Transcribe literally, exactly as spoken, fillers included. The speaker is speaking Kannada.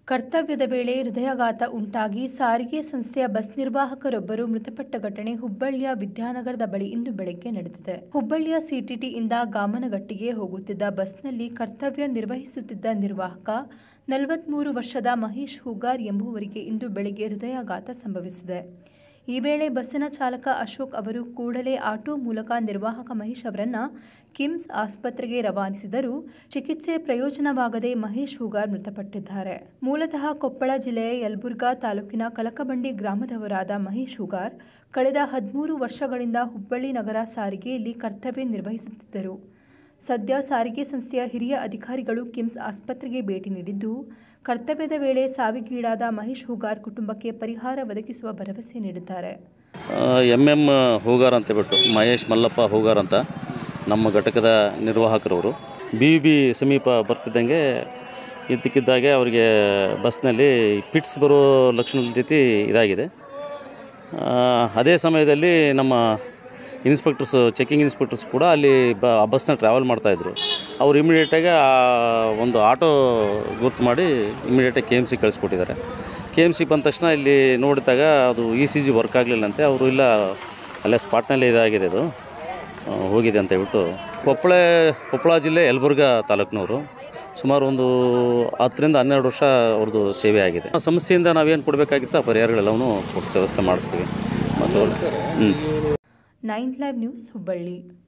ಕರ್ತವ್ಯದ ವೇಳೆ ಹೃದಯಾಘಾತ ಉಂಟಾಗಿ ಸಾರಿಗೆ ಸಂಸ್ಥೆಯ ಬಸ್ ನಿರ್ವಾಹಕರೊಬ್ಬರು ಮೃತಪಟ್ಟ ಘಟನೆ ಹುಬ್ಬಳ್ಳಿಯ ವಿದ್ಯಾನಗರದ ಬಳಿ ಇಂದು ಬೆಳಗ್ಗೆ ನಡೆದಿದೆ. ಹುಬ್ಬಳ್ಳಿಯ ಸಿಟಿಟಿಯಿಂದ ಗಾಮನಗಟ್ಟಿಗೆ ಹೋಗುತ್ತಿದ್ದ ಬಸ್ನಲ್ಲಿ ಕರ್ತವ್ಯ ನಿರ್ವಹಿಸುತ್ತಿದ್ದ ನಿರ್ವಾಹಕ ನಲವತ್ಮೂರು ವರ್ಷದ ಮಹೇಶ್ ಹೂಗಾರ್ ಎಂಬುವರಿಗೆ ಇಂದು ಬೆಳಗ್ಗೆ ಹೃದಯಾಘಾತ ಸಂಭವಿಸಿದೆ. ಈ ವೇಳೆ ಬಸ್ಸಿನ ಚಾಲಕ ಅಶೋಕ್ ಅವರು ಕೂಡಲೇ ಆಟೋ ಮೂಲಕ ನಿರ್ವಾಹಕ ಮಹೇಶ್ ಅವರನ್ನು ಕಿಮ್ಸ್ ಆಸ್ಪತ್ರೆಗೆ ರವಾನಿಸಿದರೂ ಚಿಕಿತ್ಸೆ ಪ್ರಯೋಜನವಾಗದೆ ಮಹೇಶ್ ಹೂಗಾರ್ ಮೃತಪಟ್ಟಿದ್ದಾರೆ. ಮೂಲತಃ ಕೊಪ್ಪಳ ಜಿಲ್ಲೆಯ ಯಲಬುರ್ಗಾ ತಾಲೂಕಿನ ಕಲಕಬಂಡಿ ಗ್ರಾಮದವರಾದ ಮಹೇಶ್ ಹೂಗಾರ್ ಕಳೆದ ಹದಿಮೂರು ವರ್ಷಗಳಿಂದ ಹುಬ್ಬಳ್ಳಿ ನಗರ ಸಾರಿಗೆಯಲ್ಲಿ ಕರ್ತವ್ಯ ನಿರ್ವಹಿಸುತ್ತಿದ್ದರು. ಸದ್ಯ ಸಾರಿಗೆ ಸಂಸ್ಥೆಯ ಹಿರಿಯ ಅಧಿಕಾರಿಗಳು ಕಿಮ್ಸ್ ಆಸ್ಪತ್ರೆಗೆ ಭೇಟಿ ನೀಡಿದ್ದು, ಕರ್ತವ್ಯದ ವೇಳೆ ಸಾವಿಗೀಡಾದ ಮಹೇಶ್ ಹೂಗಾರ್ ಕುಟುಂಬಕ್ಕೆ ಪರಿಹಾರ ಒದಗಿಸುವ ಭರವಸೆ ನೀಡಿದ್ದಾರೆ. ಎಂ ಎಂ ಹೂಗಾರ್ ಅಂತ ಬಿಟ್ಟು ಮಹೇಶ್ ಮಲ್ಲಪ್ಪ ಹೂಗಾರ್ ಅಂತ ನಮ್ಮ ಘಟಕದ ನಿರ್ವಾಹಕರವರು ಬಿ ಬಿ ಸಮೀಪ ಬರ್ತಿದ್ದಂಗೆ ಇದ್ದಕ್ಕಿದ್ದಾಗೆ ಅವರಿಗೆ ಬಸ್ನಲ್ಲಿ ಪಿಟ್ಸ್ ಬರೋ ಲಕ್ಷಣದ ರೀತಿ ಇದಾಗಿದೆ. ಅದೇ ಸಮಯದಲ್ಲಿ ನಮ್ಮ ಇನ್ಸ್ಪೆಕ್ಟರ್ಸ್ ಚೆಕಿಂಗ್ ಇನ್ಸ್ಪೆಕ್ಟರ್ಸ್ ಕೂಡ ಅಲ್ಲಿ ಬ ಬಸ್ನ ಟ್ರಾವೆಲ್ ಮಾಡ್ತಾಯಿದ್ರು. ಅವರು ಇಮಿಡಿಯೇಟಾಗಿ ಒಂದು ಆಟೋ ಗುರ್ತು ಮಾಡಿ ಇಮಿಡಿಯೇಟಾಗಿ ಕೆ ಎಮ್ ಸಿ ಕಳಿಸ್ಕೊಟ್ಟಿದ್ದಾರೆ. ಕೆ ಎಮ್ ಸಿ ಬಂದ ತಕ್ಷಣ ಇಲ್ಲಿ ನೋಡಿದಾಗ ಅದು ಇ ಸಿ ಜಿ ವರ್ಕ್ ಆಗಲಿಲ್ಲಂತೆ. ಅವರು ಇಲ್ಲ ಅಲ್ಲೇ ಸ್ಪಾಟ್ನಲ್ಲೇ ಇದಾಗಿದೆ, ಅದು ಹೋಗಿದೆ ಅಂತ ಹೇಳ್ಬಿಟ್ಟು ಕೊಪ್ಪಳ ಕೊಪ್ಪಳ ಜಿಲ್ಲೆ ಯಲಬುರ್ಗಾ ತಾಲೂಕಿನವರು ಸುಮಾರು ಒಂದು ಹತ್ತರಿಂದ ಹನ್ನೆರಡು ವರ್ಷ ಅವ್ರದ್ದು ಸೇವೆ ಆಗಿದೆ. ಆ ಸಮಸ್ಯೆಯಿಂದ ನಾವೇನು ಕೊಡಬೇಕಾಗಿತ್ತು ಆ ಪರಿಹಾರಗಳೆಲ್ಲವೂ ಕೊಡಿಸೋ ವ್ಯವಸ್ಥೆ ಮಾಡಿಸ್ತೀವಿ. ಮತ್ತು ಹ್ಞೂ ನೈನ್ ಲೈವ್ ನ್ಯೂಸ್ ಹುಬ್ಬಳ್ಳಿ.